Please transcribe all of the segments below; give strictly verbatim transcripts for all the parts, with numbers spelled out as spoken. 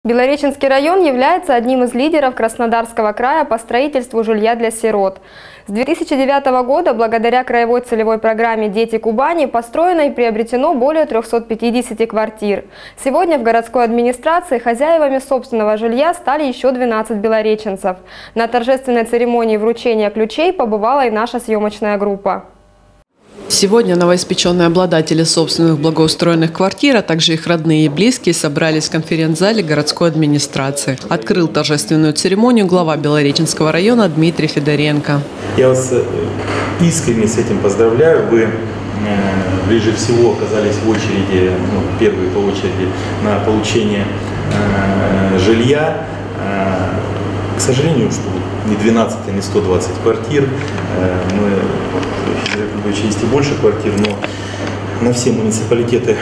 Белореченский район является одним из лидеров Краснодарского края по строительству жилья для сирот. С две тысячи девятого года благодаря краевой целевой программе «Дети Кубани» построено и приобретено более трёхсот пятидесяти квартир. Сегодня в городской администрации хозяевами собственного жилья стали еще двенадцать белореченцев. На торжественной церемонии вручения ключей побывала и наша съемочная группа. Сегодня новоиспеченные обладатели собственных благоустроенных квартир, а также их родные и близкие собрались в конференц-зале городской администрации. Открыл торжественную церемонию глава Белореченского района Дмитрий Федоренко. Я вас искренне с этим поздравляю. Вы ближе всего оказались в очереди, ну, первые по очереди на получение э, жилья. К сожалению, что не двенадцать, а не сто двадцать квартир. Мы в есть и больше квартир, но на все муниципалитеты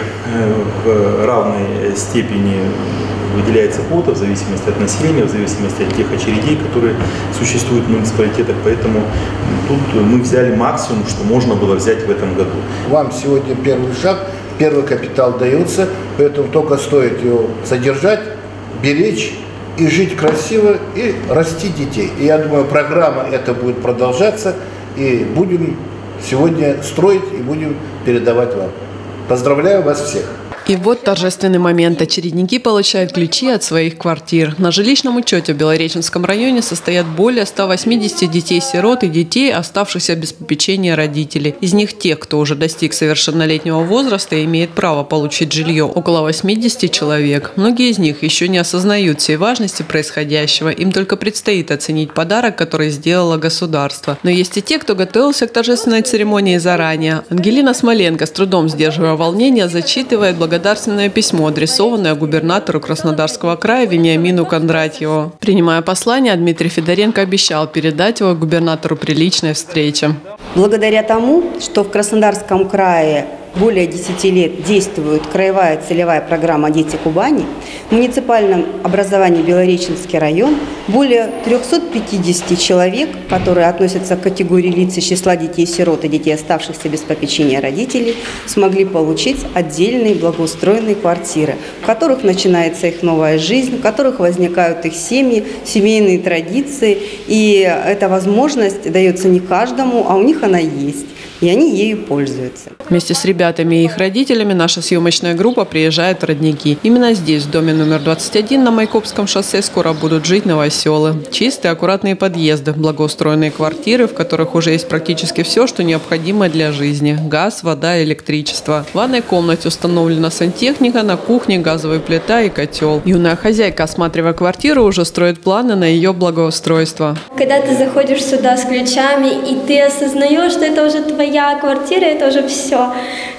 в равной степени выделяется квота в зависимости от населения, в зависимости от тех очередей, которые существуют в муниципалитетах. Поэтому тут мы взяли максимум, что можно было взять в этом году. Вам сегодня первый шаг, первый капитал дается, поэтому только стоит его содержать, беречь и жить красиво, и расти детей. И я думаю, программа эта будет продолжаться, и будем сегодня строить и будем передавать вам. Поздравляю вас всех! И вот торжественный момент. Очередники получают ключи от своих квартир. На жилищном учете в Белореченском районе состоят более ста восьмидесяти детей-сирот и детей, оставшихся без попечения родителей. Из них тех, кто уже достиг совершеннолетнего возраста и имеет право получить жилье, около восьмидесяти человек. Многие из них еще не осознают всей важности происходящего. Им только предстоит оценить подарок, который сделало государство. Но есть и те, кто готовился к торжественной церемонии заранее. Ангелина Смоленко, с трудом сдерживая волнение, зачитывает благодарность благодарственное письмо, адресованное губернатору Краснодарского края Вениамину Кондратьеву. Принимая послание, Дмитрий Федоренко обещал передать его губернатору при личной встрече. Благодаря тому, что в Краснодарском крае более десяти лет действует краевая целевая программа «Дети Кубани», в муниципальном образовании Белореченский район более трёхсот пятидесяти человек, которые относятся к категории лиц из числа детей-сирот и детей, оставшихся без попечения родителей, смогли получить отдельные благоустроенные квартиры, в которых начинается их новая жизнь, в которых возникают их семьи, семейные традиции. И эта возможность дается не каждому, а у них она есть. И они ею пользуются. Вместе с ребятами и их родителями наша съемочная группа приезжает в Родники. Именно здесь, в доме номер двадцать один на Майкопском шоссе, скоро будут жить новоселы. Чистые, аккуратные подъезды, благоустроенные квартиры, в которых уже есть практически все, что необходимо для жизни. Газ, вода, электричество. В ванной комнате установлена сантехника, на кухне газовая плита и котел. Юная хозяйка, осматривая квартиру, уже строит планы на ее благоустройство. Когда ты заходишь сюда с ключами, и ты осознаешь, что это уже твоя квартира, это уже все.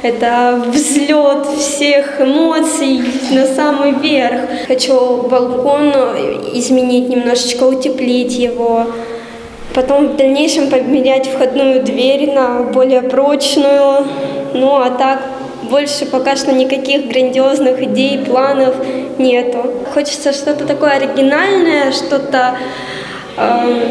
Это взлет всех эмоций на самый верх. Хочу балкон изменить немножечко, утеплить его. Потом в дальнейшем поменять входную дверь на более прочную. Ну а так больше пока что никаких грандиозных идей, планов нету. Хочется что-то такое оригинальное, что-то э,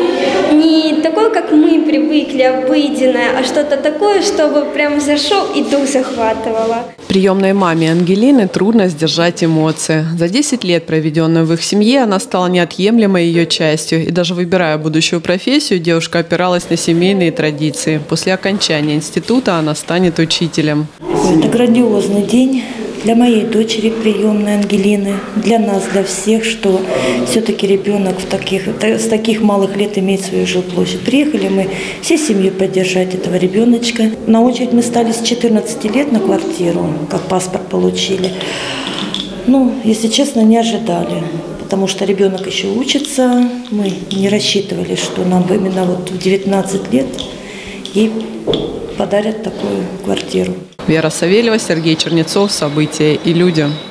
не такое, как мы привыкли, обыденное, а что-то такое, чтобы прям зашел и дух захватывало. Приемной маме Ангелины трудно сдержать эмоции. За десять лет, проведенных в их семье, она стала неотъемлемой ее частью. И даже выбирая будущую профессию, девушка опиралась на семейные традиции. После окончания института она станет учителем. Это грандиозный день для моей дочери, приемной Ангелины, для нас, для всех, что все-таки ребенок в таких, с таких малых лет имеет свою жилплощадь. Приехали мы всей семьей поддержать этого ребеночка. На очередь мы стали с четырнадцати лет на квартиру, как паспорт получили. Ну, если честно, не ожидали, потому что ребенок еще учится. Мы не рассчитывали, что нам именно вот в девятнадцать лет ей подарят такую квартиру. Вера Савельева, Сергей Чернецов. События и люди.